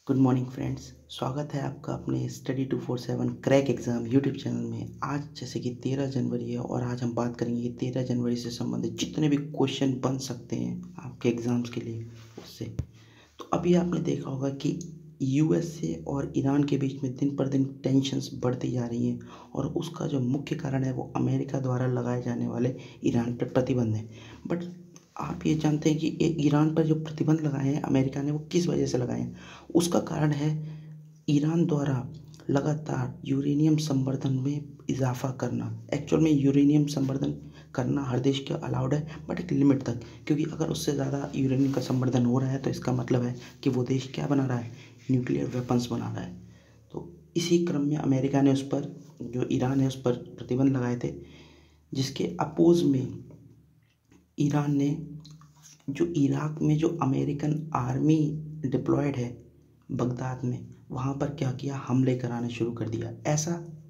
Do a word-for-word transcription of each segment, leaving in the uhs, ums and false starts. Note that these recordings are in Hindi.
गुड मॉर्निंग फ्रेंड्स, स्वागत है आपका अपने study two four seven crack exam YouTube channel में। आज जैसे कि तेरह जनवरी है और आज हम बात करेंगे कि तेरह जनवरी से संबंधित जितने भी क्वेश्चन बन सकते हैं आपके एग्ज़ाम्स के लिए उससे। तो अभी आपने देखा होगा कि यूएसए और ईरान के बीच में दिन पर दिन टेंशन्स बढ़ती जा रही हैं और उसका जो मुख्य कारण है वो अमेरिका द्वारा लगाए जाने वाले ईरान पर प्रतिबंध हैं। बट आप ये जानते हैं कि ये ईरान पर जो प्रतिबंध लगाए हैं अमेरिका ने, वो किस वजह से लगाए हैं? उसका कारण है ईरान द्वारा लगातार यूरेनियम संवर्धन में इजाफा करना। एक्चुअल में यूरेनियम संवर्धन करना हर देश के अलाउड है, बट एक लिमिट तक, क्योंकि अगर उससे ज़्यादा यूरेनियम का संवर्धन हो रहा है तो इसका मतलब है कि वो देश क्या बना रहा है, न्यूक्लियर वेपन्स बना रहा है। तो इसी क्रम में अमेरिका ने उस पर, जो ईरान है, उस पर प्रतिबंध लगाए थे, जिसके अपोज में ईरान ने जो इराक में जो अमेरिकन आर्मी डिप्लॉयड है बगदाद में, वहाँ पर क्या किया, हमले कराने शुरू कर दिया। ऐसा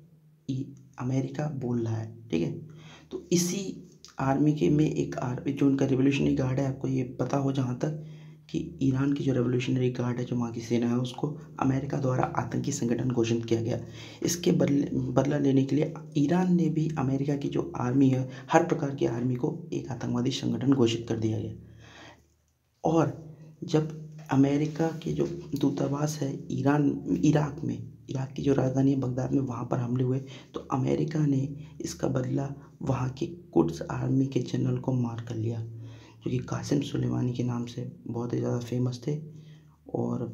अमेरिका बोल रहा है, ठीक है। तो इसी आर्मी के में एक आर्मी जो उनका रेवोल्यूशनरी गार्ड है, आपको ये पता हो जहाँ तक कि ईरान की जो रेवोल्यूशनरी गार्ड है, जो वहाँ की सेना है, उसको अमेरिका द्वारा आतंकी संगठन घोषित किया गया। इसके बदले बदला लेने के लिए ईरान ने भी अमेरिका की जो आर्मी है, हर प्रकार की आर्मी को एक आतंकवादी संगठन घोषित कर दिया गया। और जब अमेरिका के जो दूतावास है ईरान इराक में, इराक की जो राजधानी है बगदाद में, वहाँ पर हमले हुए, तो अमेरिका ने इसका बदला वहाँ के कुड्स आर्मी के जनरल को मार कर लिया, जो कि कासिम सुलेमानी के नाम से बहुत ही ज़्यादा फेमस थे। और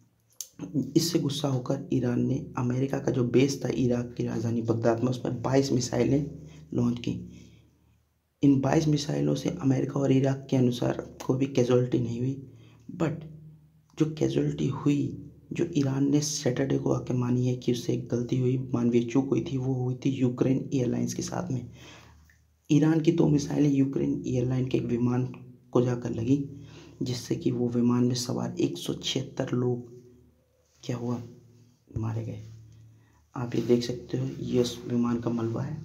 इससे गुस्सा होकर ईरान ने अमेरिका का जो बेस था इराक की राजधानी बगदाद में, उस पर बाईस मिसाइलें लॉन्च की। इन बाईस मिसाइलों से अमेरिका और इराक के अनुसार कोई भी कैजुअलिटी नहीं हुई, बट जो कैजुअलिटी हुई, जो ईरान ने सैटरडे को आके मानी है कि उससे एक गलती हुई, मानवीय चूक हुई थी, वो हुई थी यूक्रेन एयरलाइंस के साथ में। ईरान की दो मिसाइलें यूक्रेन एयरलाइन के एक विमान को जाकर लगी, जिससे कि वो विमान में सवार एक सौ छिहत्तर लोग क्या हुआ, मारे गए। आप ये देख सकते हो, ये उस विमान का मलबा है।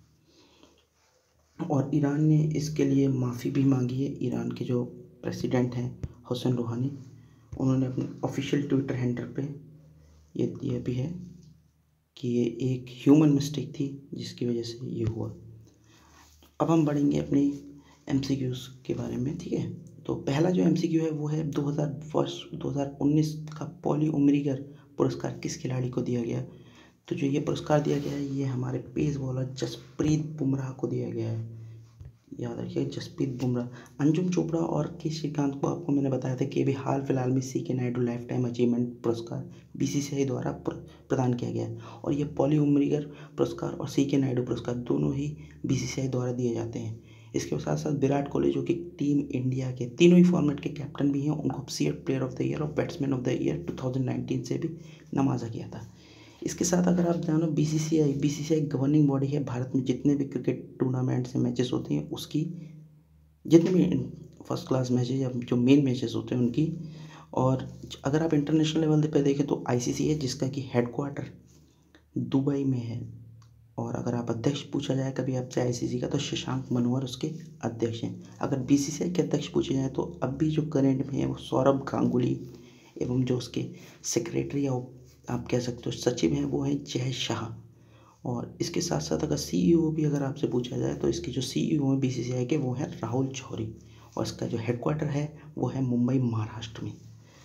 और ईरान ने इसके लिए माफ़ी भी मांगी है। ईरान के जो प्रेसिडेंट हैं हुसैन रूहानी, उन्होंने अपने ऑफिशियल ट्विटर हैंडल पे ये दिया भी है कि ये एक ह्यूमन मिस्टेक थी जिसकी वजह से ये हुआ। अब हम बढ़ेंगे अपनी एमसीक्यूज़ के बारे में, ठीक है। तो पहला जो एमसीक्यू है वो है दो हज़ार वर्ष दो हज़ार उन्नीस का पॉली उमरीगर पुरस्कार किस खिलाड़ी को दिया गया। तो जो ये पुरस्कार दिया गया है, ये हमारे पेस बॉलर जसप्रीत बुमराह को दिया गया है। याद रखिए, जसप्रीत बुमराह। अंजुम चोपड़ा और के श्रीकांत को आपको मैंने बताया था कि अभी हाल फिलहाल में C K Naidu lifetime achievement पुरस्कार बीसीसीआई द्वारा प्रदान किया गया है। और ये पॉली उमरीगर पुरस्कार और सी के नायडू पुरस्कार दोनों ही बीसीसीआई द्वारा दिए जाते हैं। इसके साथ साथ विराट कोहली, जो कि टीम इंडिया के तीनों ही फॉर्मेट के कैप्टन भी हैं, उनको CEAT player of the year और batsman of the year two thousand nineteen से भी नवाजा गया था। इसके साथ अगर आप जानो, बीसीसीआई बीसीसीआई गवर्निंग बॉडी है भारत में। जितने भी क्रिकेट टूर्नामेंट से मैचेस होती हैं, उसकी जितने भी फर्स्ट क्लास मैचेस या जो मेन मैचेस होते हैं उनकी। और अगर आप इंटरनेशनल लेवल पे देखें तो आईसीसी है, जिसका कि हेडक्वार्टर दुबई में है। और अगर आप अध्यक्ष पूछा जाए कभी आपसे आईसीसी का, तो शशांक मनोहर उसके अध्यक्ष हैं। अगर बीसीसीआई के अध्यक्ष पूछे जाए तो अभी जो करेंट में है वो सौरभ गांगुली, एवं जो उसके सेक्रेटरी या आप कह सकते हो सचिव हैं वो हैं जय शाह। और इसके साथ साथ अगर सीईओ भी अगर आपसे पूछा जाए तो इसके जो सीईओ हैं बीसीसीआई के, वो हैं राहुल चौधरी। और इसका जो हेडक्वार्टर है वो है मुंबई, महाराष्ट्र में।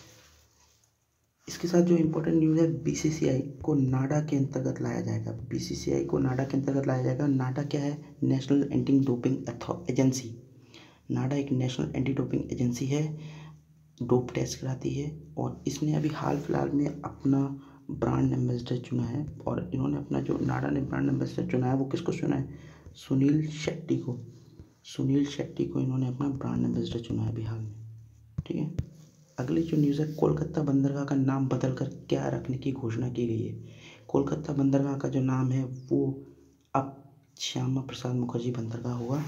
इसके साथ जो इम्पोर्टेंट न्यूज़ है, बीसीसीआई को नाडा के अंतर्गत लाया जाएगा। बीसीसीआई को नाडा के अंतर्गत लाया जाएगा। नाडा क्या है? National anti doping agency. NADA एक नेशनल एंटी डोपिंग एजेंसी है, डोप टेस्ट कराती है। और इसने अभी हाल फिलहाल में अपना ब्रांड एम्बेसडर चुना है। और इन्होंने अपना जो नाडा ने ब्रांड एम्बेसडर चुना है, वो किसको चुना है? सुनील शेट्टी को। सुनील शेट्टी को इन्होंने अपना ब्रांड एम्बेसडर चुना है अभी हाल में, ठीक है। अगली जो न्यूज़ है, कोलकाता बंदरगाह का नाम बदलकर क्या रखने की घोषणा की गई है। कोलकाता बंदरगाह का जो नाम है वो अब श्यामा प्रसाद मुखर्जी बंदरगाह होगा।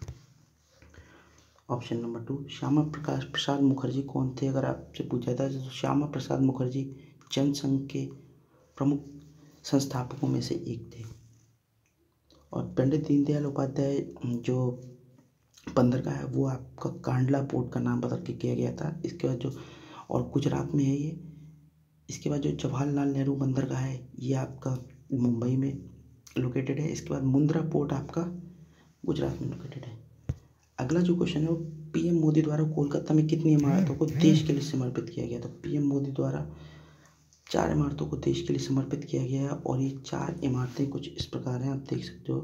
Option number two, Shyama Prakash Prasad Mukherjee कौन थे? अगर आपसे पूछा जाता है तो श्यामा प्रसाद मुखर्जी जनसंघ के प्रमुख संस्थापकों में से एक थे। और पंडित दीनदयाल उपाध्याय जो बंदरगाह है वो आपका कांडला पोर्ट का नाम बदल के किया गया था। इसके बाद जो, और गुजरात में है ये, इसके बाद जो जवाहरलाल नेहरू बंदरगाह है ये आपका मुंबई में लोकेटेड है। इसके बाद मुंद्रा पोर्ट आपका गुजरात में लोकेटेड है। अगला जो क्वेश्चन है वो पीएम मोदी द्वारा कोलकाता में कितनी इमारतों को देश के लिए समर्पित किया गया। तो पीएम मोदी द्वारा चार इमारतों को देश के लिए समर्पित किया गया है और ये चार इमारतें कुछ इस प्रकार हैं, आप देख सकते हो।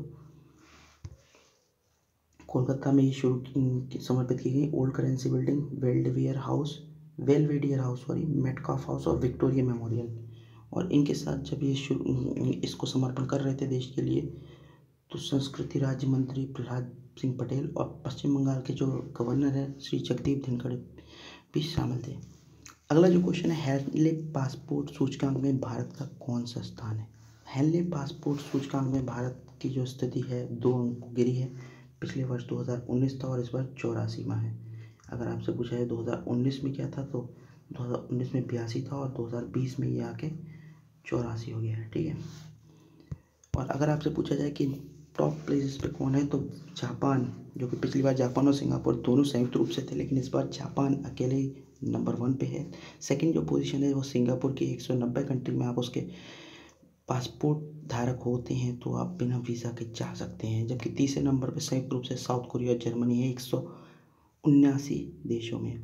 कोलकाता में ये शुरू समर्पित की गई old currency building, Belvedere house Belvedere house sorry Metcalfe house और विक्टोरिया मेमोरियल। और इनके साथ जब ये शुरू इसको समर्पण कर रहे थे देश के लिए तो संस्कृति राज्य मंत्री प्रहलाद सिंह पटेल और पश्चिम बंगाल के जो गवर्नर है श्री जगदीप धनखड़ भी शामिल थे। अगला जो क्वेश्चन है हेनले पासपोर्ट सूचकांक में भारत का कौन सा स्थान है। हेनले पासपोर्ट सूचकांक में भारत की जो स्थिति है दो अंक गिरी है। पिछले वर्ष दो हज़ार उन्नीस था और इस बार चौरासीवां है। अगर आपसे पूछा है दो हज़ार उन्नीस में क्या था तो दो हज़ार उन्नीस में बयासी था और दो हज़ार बीस में ये आके चौरासी हो गया है, ठीक है। और अगर आपसे पूछा जाए कि टॉप प्लेसेस पे कौन है तो जापान, जो कि पिछली बार जापान और सिंगापुर दोनों संयुक्त रूप से थे, लेकिन इस बार जापान अकेले ही नंबर वन पे है। सेकंड जो पोजीशन है वो सिंगापुर की एक सौ नब्बे कंट्री में आप उसके पासपोर्ट धारक होते हैं तो आप बिना वीज़ा के जा सकते हैं। जबकि तीसरे नंबर पे संयुक्त रूप से साउथ कोरिया और जर्मनी है एक सौ उन्यासी देशों में,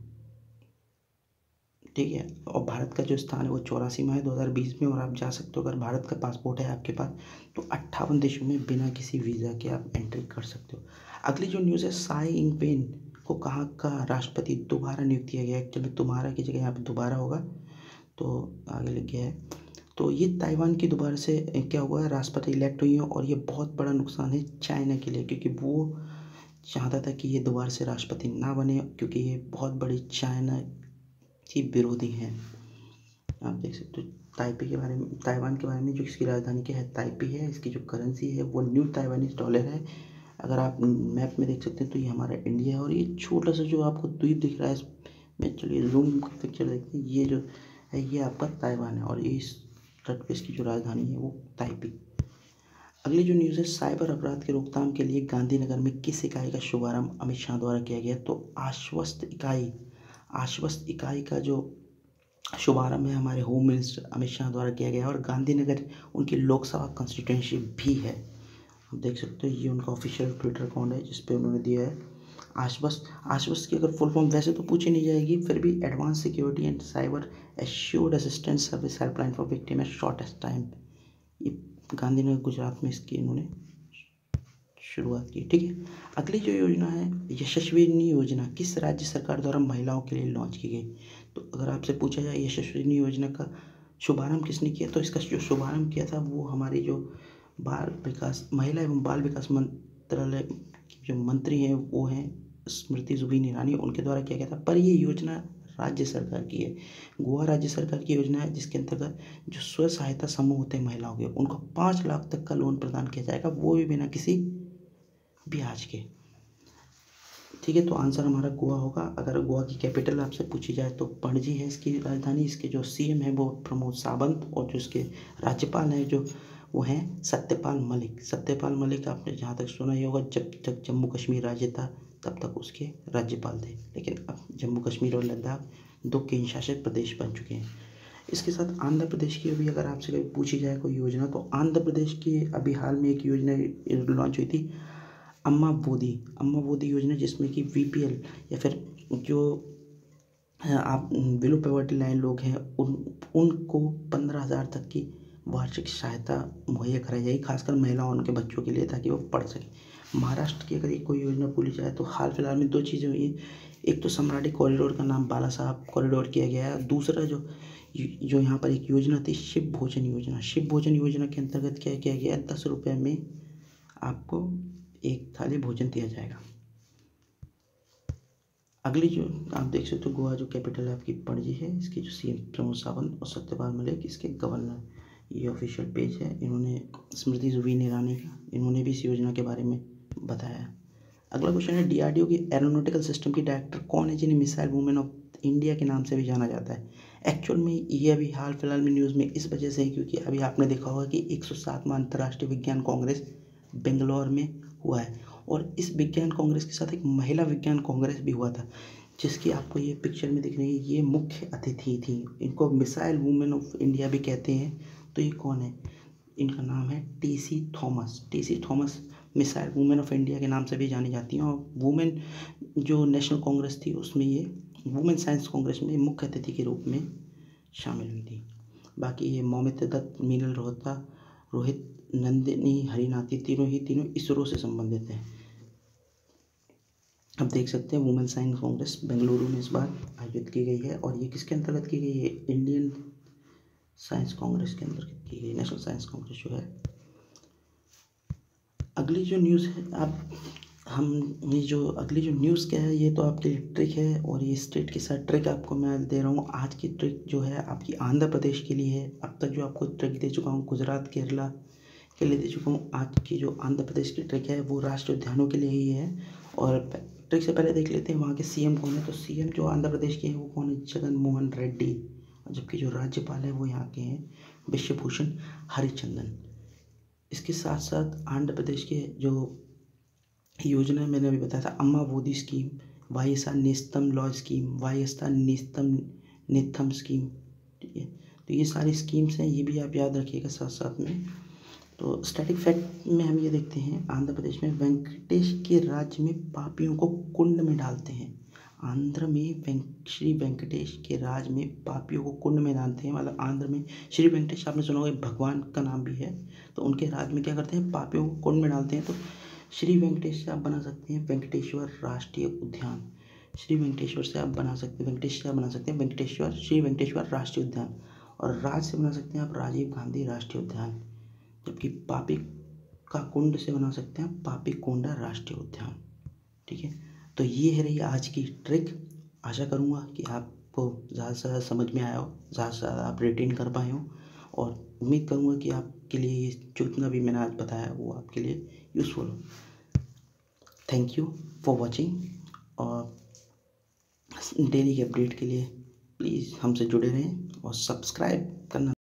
ठीक है। और भारत का जो स्थान है वो चौरासी में है दो हज़ार बीस में। और आप जा सकते हो अगर भारत का पासपोर्ट है आपके पास तो अट्ठावन देशों में बिना किसी वीज़ा के आप एंट्री कर सकते हो। अगली जो न्यूज़ है साई इंगवेन को कहाँ का राष्ट्रपति दोबारा नियुक्त किया गया है। एक्चुअली तुम्हारा की जगह यहाँ पे दोबारा होगा तो आगे लिख गया है। तो ये ताइवान की दोबारा से क्या हुआ है राष्ट्रपति इलेक्ट हुई है और ये बहुत बड़ा नुकसान है चाइना के लिए, क्योंकि वो चाहता था कि ये दोबारा से राष्ट्रपति ना बने क्योंकि ये बहुत बड़ी चाइना की विरोधी हैं। आप देख सकते हो ताइपे के बारे में, ताइवान के बारे में, जो इसकी राजधानी क्या है ताइपे है। इसकी जो करेंसी है वो न्यू ताइवानीज डॉलर है। अगर आप मैप में देख सकते हैं तो ये हमारा इंडिया है और ये छोटा सा जो आपको द्वीप दिख रहा है इसमें, चलिए जूम पिक्चर देखते हैं, ये जो है ये आपका ताइवान है और इस तट पे इसकी जो राजधानी है वो ताइपे। अगली जो न्यूज़ है साइबर अपराध के रोकथाम के लिए गांधीनगर में किस इकाई का शुभारंभ अमित शाह द्वारा किया गया। तो आश्वस्त इकाई आश्वस्त इकाई का जो शुभारंभ है हमारे होम मिनिस्टर अमित शाह द्वारा किया गया है और गांधीनगर उनकी लोकसभा कंस्टिट्यूंसी भी है। आप देख सकते हो ये उनका ऑफिशियल ट्विटर अकाउंट है जिस पे उन्होंने दिया है आश्वस्त। आश्वस्त की अगर फुल फॉर्म वैसे तो पूछी नहीं जाएगी, फिर भी advance security and cyber assured assistance service helpline for victim at shortest time. ये गांधीनगर गुजरात में इसकी इन्होंने शुरुआत की, ठीक है। अगली जो योजना है यशस्विनी योजना किस राज्य सरकार द्वारा महिलाओं के लिए लॉन्च की गई। तो अगर आपसे पूछा जाए यशस्विनी योजना का शुभारंभ किसने किया तो इसका जो शुभारंभ किया था वो हमारी जो बाल विकास महिला एवं बाल विकास मंत्रालय की जो मंत्री हैं वो हैं स्मृति जुबिन ईरानी, उनके द्वारा किया गया था। पर ये योजना राज्य सरकार की है, गोवा राज्य सरकार की योजना है जिसके अंतर्गत जो स्व सहायता समूह होते हैं महिलाओं के उनको पाँच लाख तक का लोन प्रदान किया जाएगा, वो भी बिना किसी ब्याज के, ठीक है। तो आंसर हमारा गोवा होगा। अगर गोवा की कैपिटल आपसे पूछी जाए तो पणजी है इसकी राजधानी। इसके जो सीएम है वो प्रमोद सावंत और जो इसके राज्यपाल हैं जो वो हैं सत्यपाल मलिक। सत्यपाल मलिक आपने जहाँ तक सुना ही होगा जब तक जम्मू कश्मीर राज्य था तब तक उसके राज्यपाल थे, लेकिन अब जम्मू कश्मीर और लद्दाख दो केंद्र शासित प्रदेश बन चुके हैं। इसके साथ आंध्र प्रदेश की भी अगर आपसे कभी पूछी जाए कोई योजना तो आंध्र प्रदेश की अभी हाल में एक योजना लॉन्च हुई थी अम्मा बोदी अम्मा बोदी योजना, जिसमें कि वीपीएल या फिर जो आप बिलो पॉवर्टी लाइन लोग हैं उन उनको पंद्रह हज़ार तक की वार्षिक सहायता मुहैया कराई जाएगी, खासकर महिलाओं उनके बच्चों के लिए ताकि वो पढ़ सकें। महाराष्ट्र की अगर एक कोई योजना बोली जाए तो हाल फिलहाल में दो चीज़ें हुई हैं। एक तो सम्राटी कॉरिडोर का नाम बाला साहब कॉरिडोर किया गया है। दूसरा जो जो यहाँ पर एक योजना थी शिव भोजन योजना। शिव भोजन योजना के अंतर्गत क्या किया गया है, दस रुपये में आपको एक थाली भोजन दिया जाएगा। अगली जो आप देख सकते हो गोवा जो कैपिटल है आपकी पणजी है। इसकी जो सीएम प्रमोद सावंत और सत्यपाल मलिक इसके गवर्नर, ये ऑफिशियल पेज है। इन्होंने स्मृति जुबिन ईरानी का इन्होंने भी इस योजना के बारे में बताया। अगला क्वेश्चन है डीआरडीओ की एरोनॉटिकल सिस्टम की डायरेक्टर कौन है जिन्हें मिसाइल वुमेन ऑफ इंडिया के नाम से भी जाना जाता है। एक्चुअल में ये अभी हाल फिलहाल में न्यूज़ में इस वजह से है क्योंकि अभी आपने देखा होगा कि एक सौ सातवां अंतर्राष्ट्रीय विज्ञान कांग्रेस बेंगलोर में हुआ है और इस विज्ञान कांग्रेस के साथ एक महिला विज्ञान कांग्रेस भी हुआ था जिसकी आपको ये पिक्चर में दिख रही है, ये मुख्य अतिथि थी। इनको मिसाइल वुमेन ऑफ इंडिया भी कहते हैं। तो ये कौन है? इनका नाम है T C Thomas. T C Thomas missile women of India के नाम से भी जानी जाती हैं, और वुमेन जो नेशनल कांग्रेस थी उसमें ये वुमेन साइंस कांग्रेस में मुख्य अतिथि के रूप में शामिल हुई थी। बाकी ये मौमित्र दत्त, मीनल रोहता, रोहित, नंदिनी हरिनाथी, तीनों ही तीनों इसरो से संबंधित हैं। अब देख सकते हैं वुमेन साइंस कांग्रेस बेंगलुरु में इस बार आयोजित की गई है, और ये किसके अंतर्गत की गई है? इंडियन साइंस कांग्रेस के अंतर्गत की गई, नेशनल साइंस कांग्रेस जो है। अगली जो न्यूज़ है, आप हम ये जो अगली जो न्यूज़ क्या है, ये तो आपके लिए ट्रिक है, और ये स्टेट के साथ ट्रिक आपको मैं दे रहा हूँ। आज की ट्रिक जो है आपकी आंध्र प्रदेश के लिए है। अब तक जो आपको ट्रिक दे चुका हूँ गुजरात, केरला के लिए दे चुका हूँ। आज की जो आंध्र प्रदेश की ट्रिक है वो राष्ट्रीय उद्यानों के लिए ही है। और ट्रिक से पहले देख लेते हैं वहाँ के सीएम कौन है। तो सीएम जो आंध्र प्रदेश के हैं वो कौन है? जगन मोहन रेड्डी। जबकि जो राज्यपाल है वो यहाँ के हैं विश्वभूषण हरिचंदन। इसके साथ साथ आंध्र प्रदेश के जो योजना मैंने अभी बताया था, Amma Vodi scheme, Y S R Nestham लॉ scheme, Y S R Nestham नेथम स्कीम, ठीक है। तो ये सारी स्कीम्स हैं, ये भी आप याद रखिएगा साथ साथ में। तो स्टैटिक फैक्ट में हम ये देखते हैं, आंध्र प्रदेश में वेंकटेश के राज्य में पापियों को कुंड में डालते हैं। आंध्र में वेंक श्री वेंकटेश के राज्य में पापियों को कुंड में डालते हैं। मतलब आंध्र में श्री वेंकटेश, आपने सुना होगा भगवान का नाम भी है, तो उनके राज्य में क्या करते हैं? पापियों को कुंड में डालते हैं। तो श्री वेंकटेश से आप बना सकते हैं वेंकटेश्वर राष्ट्रीय उद्यान। श्री वेंकटेश्वर से आप बना सकते हैं वेंकटेश से आप बना सकते हैं वेंकटेश्वर श्री वेंकटेश्वर राष्ट्रीय उद्यान। और राज से बना सकते हैं आप राजीव गांधी राष्ट्रीय उद्यान। जबकि पापी का कुंड से बना सकते हैं पापी कोंडा राष्ट्रीय उद्यान, ठीक है। तो ये है रही आज की ट्रिक। आशा करूँगा कि आपको ज़्यादा से ज़्यादा समझ में आया हो, ज़्यादा से ज़्यादा आप रिटेन कर पाए हो, और उम्मीद करूँगा कि आपके लिए ये जितना भी मैंने आज बताया वो आपके लिए यूज़फुल हो। थैंक यू फॉर वॉचिंग, और डेली के अपडेट के लिए प्लीज़ हमसे जुड़े रहें और सब्सक्राइब करना